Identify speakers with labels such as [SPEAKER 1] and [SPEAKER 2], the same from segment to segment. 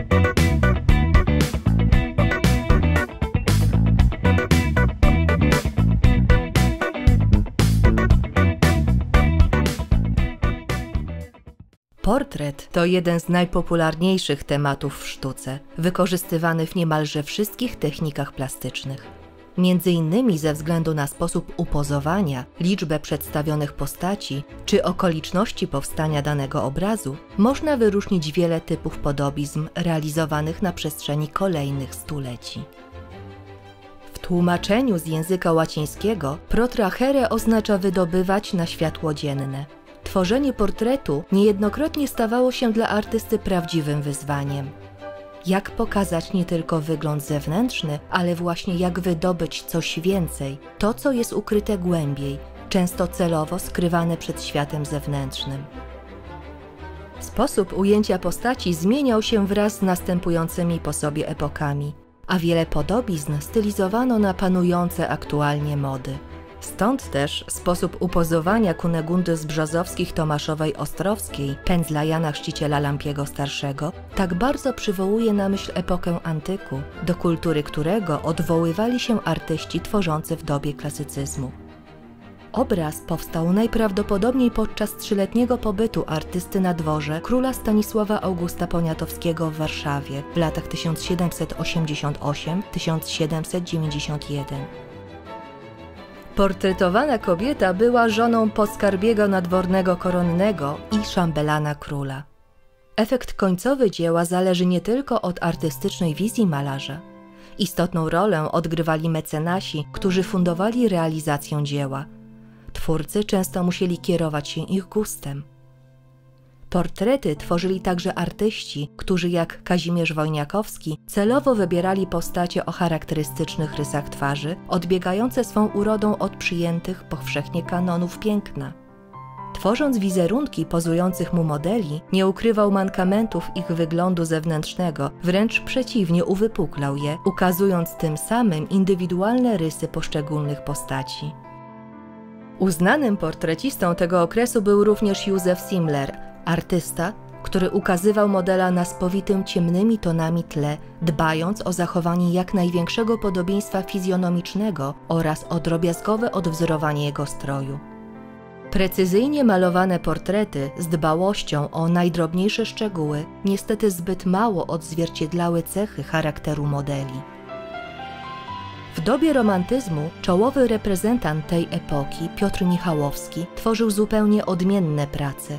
[SPEAKER 1] Portret to jeden z najpopularniejszych tematów w sztuce, wykorzystywany w niemalże wszystkich technikach plastycznych. Między innymi ze względu na sposób upozowania, liczbę przedstawionych postaci czy okoliczności powstania danego obrazu, można wyróżnić wiele typów podobizn realizowanych na przestrzeni kolejnych stuleci. W tłumaczeniu z języka łacińskiego protrachere oznacza wydobywać na światło dzienne. Tworzenie portretu niejednokrotnie stawało się dla artysty prawdziwym wyzwaniem. Jak pokazać nie tylko wygląd zewnętrzny, ale właśnie jak wydobyć coś więcej, to co jest ukryte głębiej, często celowo skrywane przed światem zewnętrznym. Sposób ujęcia postaci zmieniał się wraz z następującymi po sobie epokami, a wiele podobizn stylizowano na panujące aktualnie mody. Stąd też sposób upozowania Kunegundy z Brzozowskich Tomaszowej Ostrowskiej, pędzla Jana Chrzciciela Lampiego Starszego, tak bardzo przywołuje na myśl epokę antyku, do kultury którego odwoływali się artyści tworzący w dobie klasycyzmu. Obraz powstał najprawdopodobniej podczas 3-letniego pobytu artysty na dworze króla Stanisława Augusta Poniatowskiego w Warszawie w latach 1788–1791. Portretowana kobieta była żoną podskarbiego nadwornego koronnego i szambelana króla. Efekt końcowy dzieła zależy nie tylko od artystycznej wizji malarza. Istotną rolę odgrywali mecenasi, którzy fundowali realizację dzieła. Twórcy często musieli kierować się ich gustem. Portrety tworzyli także artyści, którzy jak Kazimierz Wojniakowski celowo wybierali postacie o charakterystycznych rysach twarzy, odbiegające swą urodą od przyjętych powszechnie kanonów piękna. Tworząc wizerunki pozujących mu modeli, nie ukrywał mankamentów ich wyglądu zewnętrznego, wręcz przeciwnie uwypuklał je, ukazując tym samym indywidualne rysy poszczególnych postaci. Uznanym portrecistą tego okresu był również Józef Simler, artysta, który ukazywał modela na spowitym ciemnymi tonami tle, dbając o zachowanie jak największego podobieństwa fizjonomicznego oraz o drobiazgowe odwzorowanie jego stroju. Precyzyjnie malowane portrety z dbałością o najdrobniejsze szczegóły niestety zbyt mało odzwierciedlały cechy charakteru modeli. W dobie romantyzmu czołowy reprezentant tej epoki, Piotr Michałowski, tworzył zupełnie odmienne prace.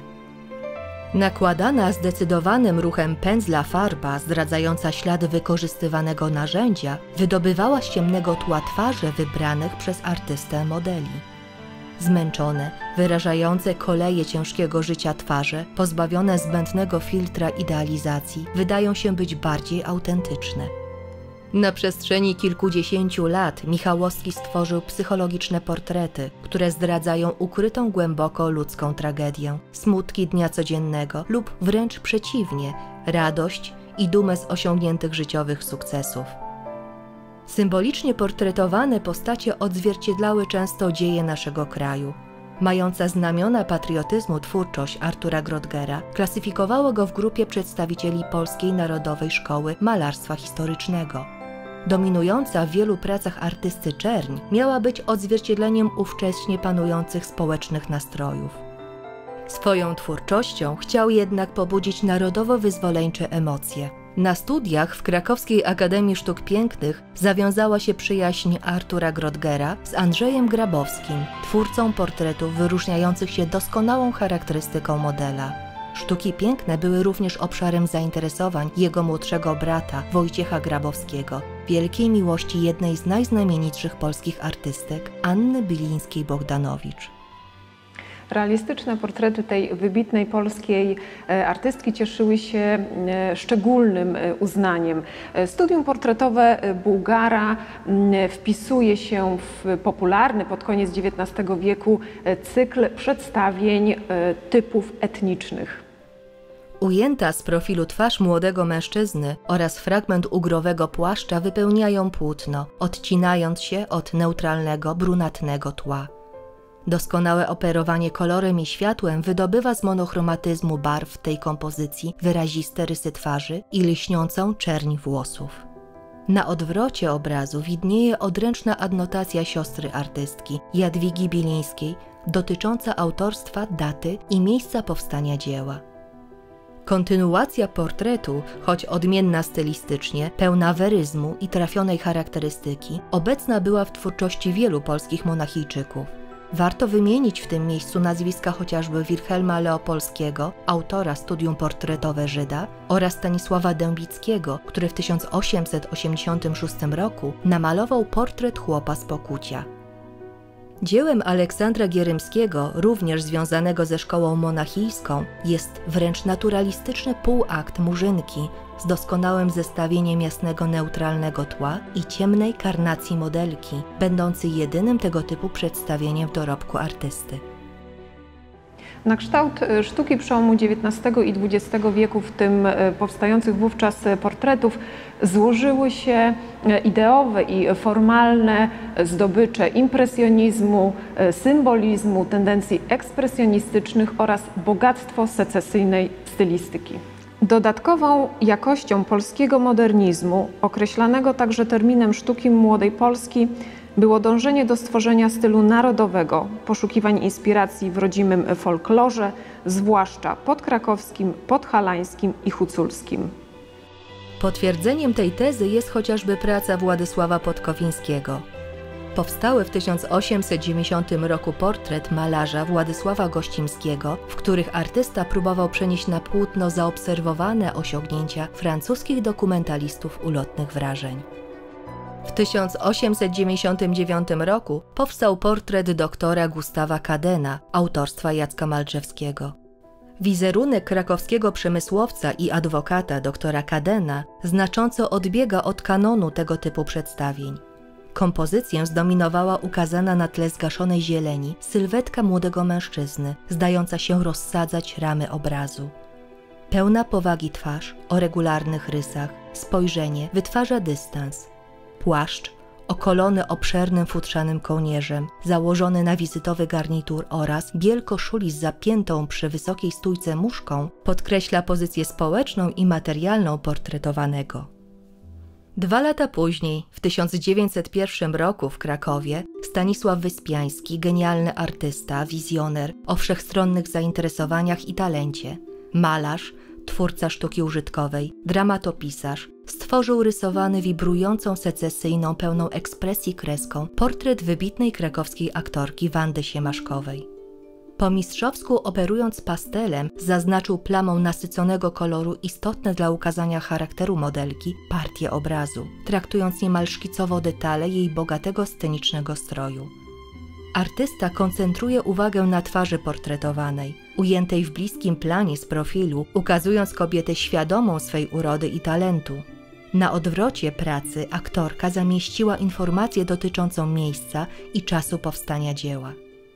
[SPEAKER 1] Nakładana zdecydowanym ruchem pędzla farba, zdradzająca ślad wykorzystywanego narzędzia, wydobywała z ciemnego tła twarze wybranych przez artystę modeli. Zmęczone, wyrażające koleje ciężkiego życia twarze, pozbawione zbędnego filtra idealizacji, wydają się być bardziej autentyczne. Na przestrzeni kilkudziesięciu lat Michałowski stworzył psychologiczne portrety, które zdradzają ukrytą głęboko ludzką tragedię, smutki dnia codziennego lub wręcz przeciwnie, radość i dumę z osiągniętych życiowych sukcesów. Symbolicznie portretowane postacie odzwierciedlały często dzieje naszego kraju. Mająca znamiona patriotyzmu twórczość Artura Grottgera klasyfikowała go w grupie przedstawicieli Polskiej Narodowej Szkoły Malarstwa Historycznego. Dominująca w wielu pracach artysty czerń miała być odzwierciedleniem ówcześnie panujących społecznych nastrojów. Swoją twórczością chciał jednak pobudzić narodowo-wyzwoleńcze emocje. Na studiach w Krakowskiej Akademii Sztuk Pięknych zawiązała się przyjaźń Artura Grottgera z Andrzejem Grabowskim, twórcą portretów wyróżniających się doskonałą charakterystyką modela. Sztuki piękne były również obszarem zainteresowań jego młodszego brata Wojciecha Grabowskiego, wielkiej miłości jednej z najznamienitszych polskich artystek, Anny Bilińskiej-Bogdanowicz.
[SPEAKER 2] Realistyczne portrety tej wybitnej polskiej artystki cieszyły się szczególnym uznaniem. Studium portretowe Bułgara wpisuje się w popularny pod koniec XIX wieku cykl przedstawień typów etnicznych.
[SPEAKER 1] Ujęta z profilu twarz młodego mężczyzny oraz fragment ugrowego płaszcza wypełniają płótno, odcinając się od neutralnego, brunatnego tła. Doskonałe operowanie kolorem i światłem wydobywa z monochromatyzmu barw tej kompozycji wyraziste rysy twarzy i lśniącą czerń włosów. Na odwrocie obrazu widnieje odręczna adnotacja siostry artystki, Jadwigi Bilińskiej, dotycząca autorstwa, daty i miejsca powstania dzieła. Kontynuacja portretu, choć odmienna stylistycznie, pełna weryzmu i trafionej charakterystyki, obecna była w twórczości wielu polskich monachijczyków. Warto wymienić w tym miejscu nazwiska chociażby Wilhelma Leopolskiego, autora studium portretowe Żyda, oraz Stanisława Dębickiego, który w 1886 roku namalował portret chłopa z Pokucia. Dziełem Aleksandra Gierymskiego, również związanego ze szkołą monachijską, jest wręcz naturalistyczny półakt Murzynki z doskonałym zestawieniem jasnego neutralnego tła i ciemnej karnacji modelki, będący jedynym tego typu przedstawieniem w dorobku artysty.
[SPEAKER 2] Na kształt sztuki przełomu XIX i XX wieku, w tym powstających wówczas portretów, złożyły się ideowe i formalne zdobycze impresjonizmu, symbolizmu, tendencji ekspresjonistycznych oraz bogactwo secesyjnej stylistyki. Dodatkową jakością polskiego modernizmu, określanego także terminem sztuki młodej Polski, było dążenie do stworzenia stylu narodowego, poszukiwań inspiracji w rodzimym folklorze, zwłaszcza podkrakowskim, podhalańskim i huculskim.
[SPEAKER 1] Potwierdzeniem tej tezy jest chociażby praca Władysława Podkowińskiego. Powstały w 1890 roku portret malarza Władysława Gościmskiego, w których artysta próbował przenieść na płótno zaobserwowane osiągnięcia francuskich dokumentalistów ulotnych wrażeń. W 1899 roku powstał portret doktora Gustawa Kadena, autorstwa Jacka Maldżewskiego. Wizerunek krakowskiego przemysłowca i adwokata doktora Kadena znacząco odbiega od kanonu tego typu przedstawień. Kompozycję zdominowała ukazana na tle zgaszonej zieleni sylwetka młodego mężczyzny, zdająca się rozsadzać ramy obrazu. Pełna powagi twarz, o regularnych rysach, spojrzenie wytwarza dystans. Płaszcz, okolony obszernym futrzanym kołnierzem, założony na wizytowy garnitur oraz biel koszuli z zapiętą przy wysokiej stójce muszką podkreśla pozycję społeczną i materialną portretowanego. 2 lata później, w 1901 roku w Krakowie, Stanisław Wyspiański, genialny artysta, wizjoner o wszechstronnych zainteresowaniach i talencie, malarz, twórca sztuki użytkowej, dramatopisarz, stworzył rysowany wibrującą secesyjną, pełną ekspresji kreską portret wybitnej krakowskiej aktorki Wandy Siemaszkowej. Po mistrzowsku operując pastelem, zaznaczył plamą nasyconego koloru istotne dla ukazania charakteru modelki partie obrazu, traktując niemal szkicowo detale jej bogatego scenicznego stroju. Artysta koncentruje uwagę na twarzy portretowanej, ujętej w bliskim planie z profilu, ukazując kobietę świadomą swej urody i talentu. Na odwrocie pracy aktorka zamieściła informację dotyczącą miejsca i czasu powstania dzieła.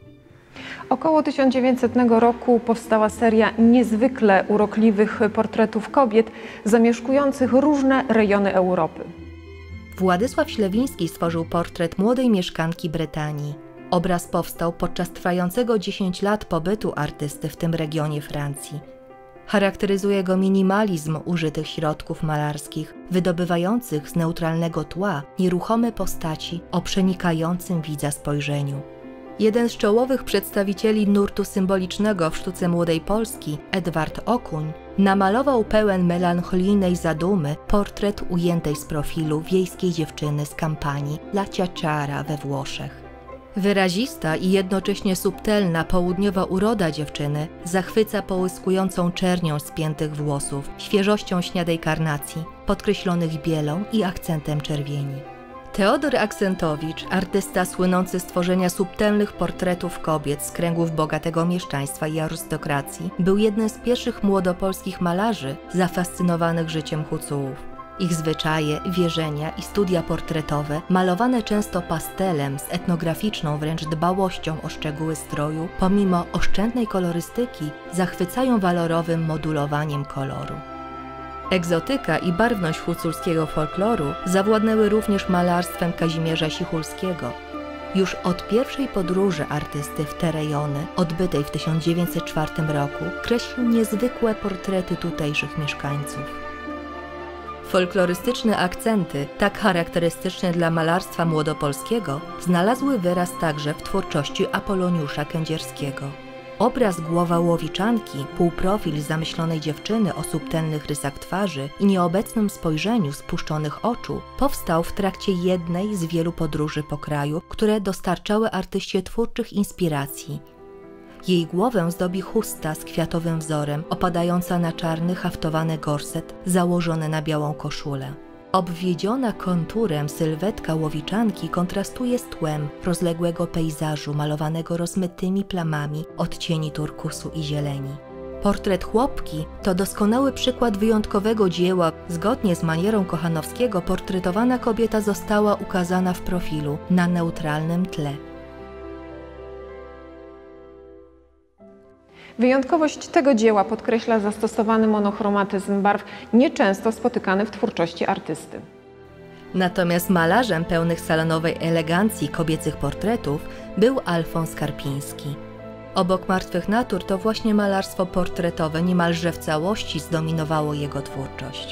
[SPEAKER 2] Około 1900 roku powstała seria niezwykle urokliwych portretów kobiet zamieszkujących różne rejony Europy.
[SPEAKER 1] Władysław Ślewiński stworzył portret młodej mieszkanki Brytanii. Obraz powstał podczas trwającego 10 lat pobytu artysty w tym regionie Francji. Charakteryzuje go minimalizm użytych środków malarskich, wydobywających z neutralnego tła nieruchome postaci o przenikającym widza spojrzeniu. Jeden z czołowych przedstawicieli nurtu symbolicznego w sztuce młodej Polski, Edward Okuń, namalował pełen melancholijnej zadumy portret ujętej z profilu wiejskiej dziewczyny z kampanii La Ciaciara we Włoszech. Wyrazista i jednocześnie subtelna południowa uroda dziewczyny zachwyca połyskującą czernią spiętych włosów, świeżością śniadej karnacji, podkreślonych bielą i akcentem czerwieni. Teodor Axentowicz, artysta słynący z tworzenia subtelnych portretów kobiet z kręgów bogatego mieszczaństwa i arystokracji, był jednym z pierwszych młodopolskich malarzy zafascynowanych życiem Hucułów. Ich zwyczaje, wierzenia i studia portretowe, malowane często pastelem z etnograficzną wręcz dbałością o szczegóły stroju, pomimo oszczędnej kolorystyki, zachwycają walorowym modulowaniem koloru. Egzotyka i barwność huculskiego folkloru zawładnęły również malarstwem Kazimierza Sichulskiego. Już od pierwszej podróży artysty w te rejony, odbytej w 1904 roku, kreślił niezwykłe portrety tutejszych mieszkańców. Folklorystyczne akcenty, tak charakterystyczne dla malarstwa młodopolskiego, znalazły wyraz także w twórczości Apoloniusza Kędzierskiego. Obraz Głowa Łowiczanki, półprofil zamyślonej dziewczyny o subtelnych rysach twarzy i nieobecnym spojrzeniu spuszczonych oczu, powstał w trakcie jednej z wielu podróży po kraju, które dostarczały artyście twórczych inspiracji. Jej głowę zdobi chusta z kwiatowym wzorem, opadająca na czarny haftowany gorset założony na białą koszulę. Obwiedziona konturem sylwetka łowiczanki kontrastuje z tłem rozległego pejzażu malowanego rozmytymi plamami odcieni turkusu i zieleni. Portret chłopki to doskonały przykład wyjątkowego dzieła. Zgodnie z manierą Kochanowskiego portretowana kobieta została ukazana w profilu na neutralnym tle.
[SPEAKER 2] Wyjątkowość tego dzieła podkreśla zastosowany monochromatyzm barw, nieczęsto spotykany w twórczości artysty.
[SPEAKER 1] Natomiast malarzem pełnych salonowej elegancji kobiecych portretów był Alfons Karpiński. Obok Martwych Natur to właśnie malarstwo portretowe niemalże w całości zdominowało jego twórczość.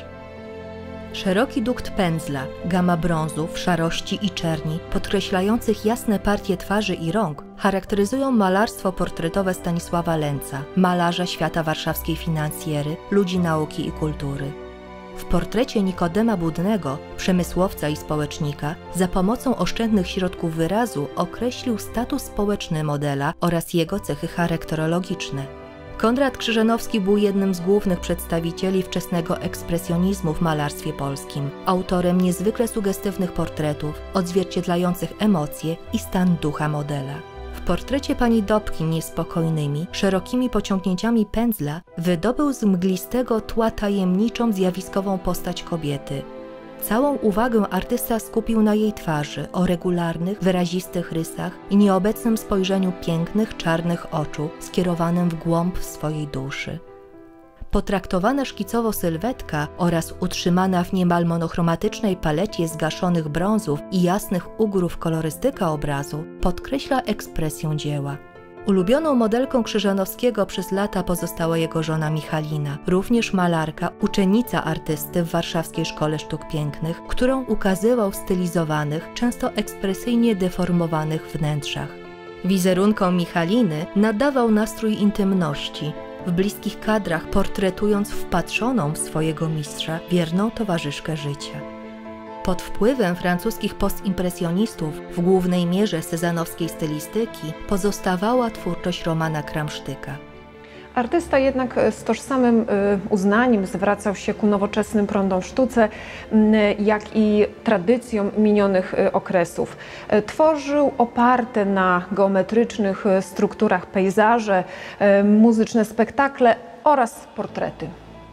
[SPEAKER 1] Szeroki dukt pędzla, gama brązów, szarości i czerni, podkreślających jasne partie twarzy i rąk, charakteryzują malarstwo portretowe Stanisława Lęca, malarza świata warszawskiej finansjery, ludzi nauki i kultury. W portrecie Nikodema Budnego, przemysłowca i społecznika, za pomocą oszczędnych środków wyrazu określił status społeczny modela oraz jego cechy charakterologiczne. Konrad Krzyżanowski był jednym z głównych przedstawicieli wczesnego ekspresjonizmu w malarstwie polskim, autorem niezwykle sugestywnych portretów odzwierciedlających emocje i stan ducha modela. W portrecie pani Dobkin niespokojnymi, szerokimi pociągnięciami pędzla wydobył z mglistego tła tajemniczą, zjawiskową postać kobiety. Całą uwagę artysta skupił na jej twarzy, o regularnych, wyrazistych rysach i nieobecnym spojrzeniu pięknych, czarnych oczu skierowanym w głąb swojej duszy. Potraktowana szkicowo sylwetka oraz utrzymana w niemal monochromatycznej palecie zgaszonych brązów i jasnych ugrów kolorystyka obrazu podkreśla ekspresję dzieła. Ulubioną modelką Krzyżanowskiego przez lata pozostała jego żona Michalina, również malarka, uczennica artysty w Warszawskiej Szkole Sztuk Pięknych, którą ukazywał w stylizowanych, często ekspresyjnie deformowanych wnętrzach. Wizerunkom Michaliny nadawał nastrój intymności, w bliskich kadrach portretując wpatrzoną w swojego mistrza wierną towarzyszkę życia. Pod wpływem francuskich postimpresjonistów, w głównej mierze sezanowskiej stylistyki, pozostawała twórczość Romana Kramsztyka.
[SPEAKER 2] Artysta jednak z tożsamym uznaniem zwracał się ku nowoczesnym prądom w sztuce, jak i tradycjom minionych okresów. Tworzył oparte na geometrycznych strukturach pejzaże, muzyczne spektakle oraz portrety.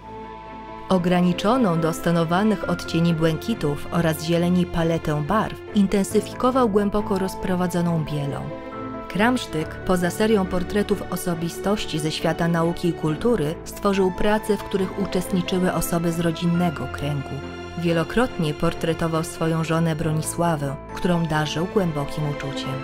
[SPEAKER 1] Ograniczoną do stonowanych odcieni błękitów oraz zieleni paletę barw intensyfikował głęboko rozprowadzoną bielą. Kramsztyk, poza serią portretów osobistości ze świata nauki i kultury, stworzył prace, w których uczestniczyły osoby z rodzinnego kręgu. Wielokrotnie portretował swoją żonę Bronisławę, którą darzył głębokim uczuciem.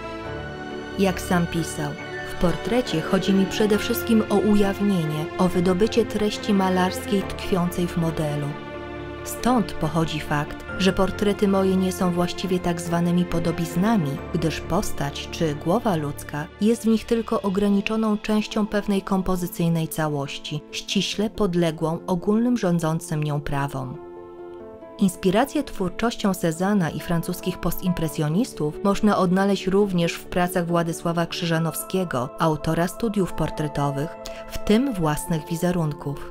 [SPEAKER 1] Jak sam pisał, w portrecie chodzi mi przede wszystkim o ujawnienie, o wydobycie treści malarskiej tkwiącej w modelu. Stąd pochodzi fakt, że portrety moje nie są właściwie tak zwanymi podobiznami, gdyż postać czy głowa ludzka jest w nich tylko ograniczoną częścią pewnej kompozycyjnej całości, ściśle podległą ogólnym rządzącym nią prawom. Inspirację twórczością Cezanna i francuskich postimpresjonistów można odnaleźć również w pracach Władysława Krzyżanowskiego, autora studiów portretowych, w tym własnych wizerunków.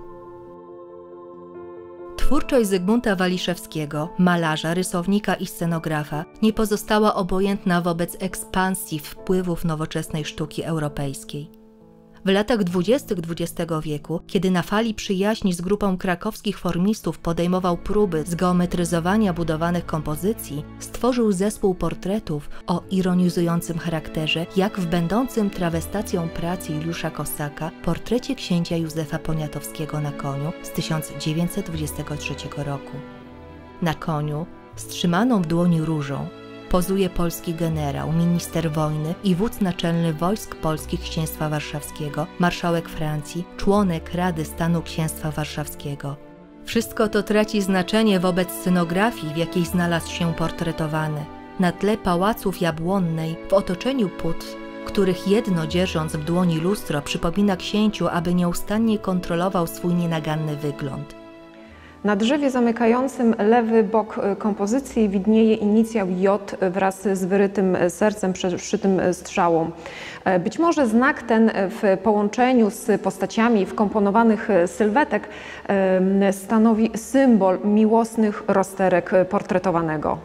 [SPEAKER 1] Twórczość Zygmunta Waliszewskiego, malarza, rysownika i scenografa, nie pozostała obojętna wobec ekspansji wpływów nowoczesnej sztuki europejskiej. W latach 20. XX wieku, kiedy na fali przyjaźni z grupą krakowskich formistów podejmował próby zgeometryzowania budowanych kompozycji, stworzył zespół portretów o ironizującym charakterze, jak w będącym trawestacją pracy Juliusza Kosaka portrecie księcia Józefa Poniatowskiego na koniu z 1923 roku. Na koniu, z trzymaną w dłoni różą, pozuje polski generał, minister wojny i wódz naczelny wojsk polskich Księstwa Warszawskiego, marszałek Francji, członek Rady Stanu Księstwa Warszawskiego. Wszystko to traci znaczenie wobec scenografii, w jakiej znalazł się portretowany. Na tle pałaców Jabłonnej, w otoczeniu put, których jedno dzierżąc w dłoni lustro przypomina księciu, aby nieustannie kontrolował swój nienaganny wygląd.
[SPEAKER 2] Na drzewie zamykającym lewy bok kompozycji widnieje inicjał J wraz z wyrytym sercem przeszytym strzałą. Być może znak ten w połączeniu z postaciami wkomponowanych sylwetek stanowi symbol miłosnych rozterek portretowanego.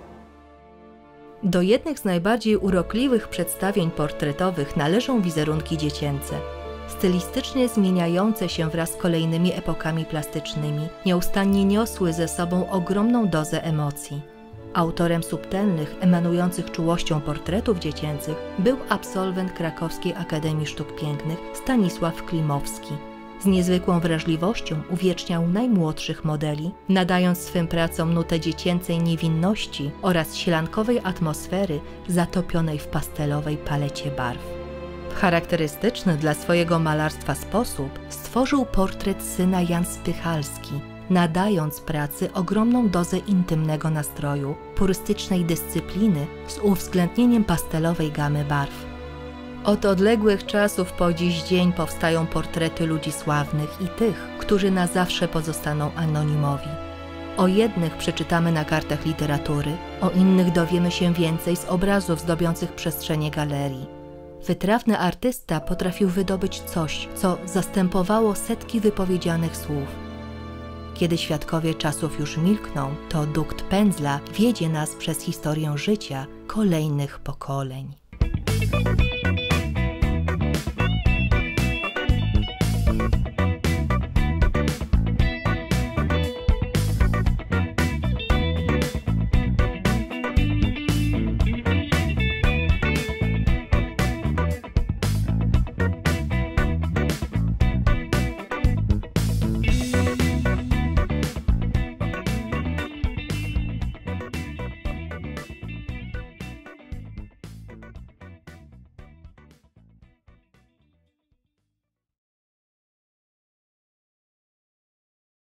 [SPEAKER 1] Do jednych z najbardziej urokliwych przedstawień portretowych należą wizerunki dziecięce. Stylistycznie zmieniające się wraz z kolejnymi epokami plastycznymi, nieustannie niosły ze sobą ogromną dozę emocji. Autorem subtelnych, emanujących czułością portretów dziecięcych był absolwent Krakowskiej Akademii Sztuk Pięknych Stanisław Klimowski. Z niezwykłą wrażliwością uwieczniał najmłodszych modeli, nadając swym pracom nutę dziecięcej niewinności oraz sielankowej atmosfery zatopionej w pastelowej palecie barw. W charakterystyczny dla swojego malarstwa sposób stworzył portret syna Jan Spychalski, nadając pracy ogromną dozę intymnego nastroju, purystycznej dyscypliny z uwzględnieniem pastelowej gamy barw. Od odległych czasów po dziś dzień powstają portrety ludzi sławnych i tych, którzy na zawsze pozostaną anonimowi. O jednych przeczytamy na kartach literatury, o innych dowiemy się więcej z obrazów zdobiących przestrzenie galerii. Wytrawny artysta potrafił wydobyć coś, co zastępowało setki wypowiedzianych słów. Kiedy świadkowie czasów już milkną, to dukt pędzla wiedzie nas przez historię życia kolejnych pokoleń.